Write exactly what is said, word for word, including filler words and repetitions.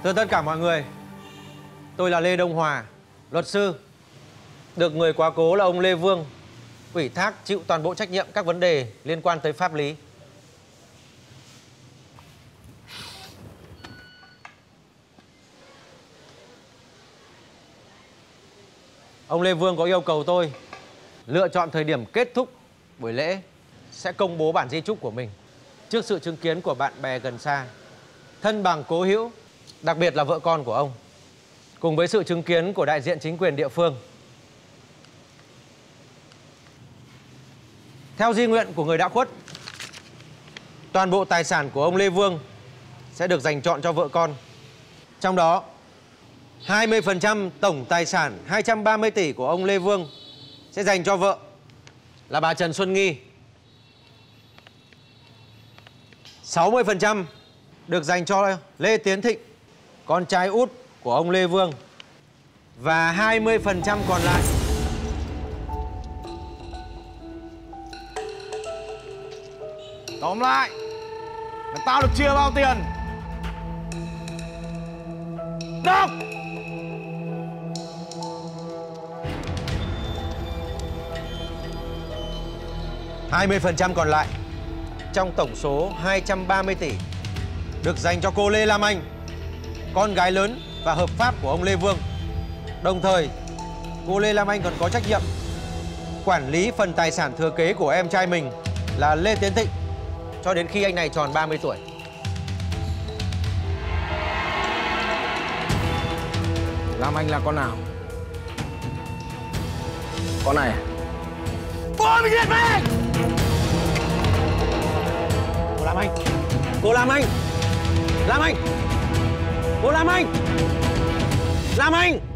Thưa tất cả mọi người, tôi là Lê Đông Hòa, luật sư, được người quá cố là ông Lê Vương ủy thác chịu toàn bộ trách nhiệm các vấn đề liên quan tới pháp lý. Ông Lê Vương có yêu cầu tôi lựa chọn thời điểm kết thúc buổi lễ sẽ công bố bản di chúc của mình trước sự chứng kiến của bạn bè gần xa, thân bằng cố hữu, đặc biệt là vợ con của ông, cùng với sự chứng kiến của đại diện chính quyền địa phương. Theo di nguyện của người đã khuất, toàn bộ tài sản của ông Lê Vương sẽ được dành trọn cho vợ con. Trong đó, hai mươi phần trăm tổng tài sản hai trăm ba mươi tỷ của ông Lê Vương sẽ dành cho vợ là bà Trần Xuân Nghi. sáu mươi phần trăm được dành cho Lê Tiến Thịnh, con trai út của ông Lê Vương. Và hai mươi phần trăm còn lại tóm lại là tao được chia bao tiền? Đọc! hai mươi phần trăm còn lại trong tổng số hai trăm ba mươi tỷ được dành cho cô Lê Lam Anh, con gái lớn và hợp pháp của ông Lê Vương. Đồng thời, cô Lê Lam Anh còn có trách nhiệm quản lý phần tài sản thừa kế của em trai mình là Lê Tiến Thịnh cho đến khi anh này tròn ba mươi tuổi. Lam Anh là con nào? Con này. Ôi, mình giết mày! Cô Lam Anh! Cô Lam Anh! Lam Anh! Cô Lam Anh! Lam Anh!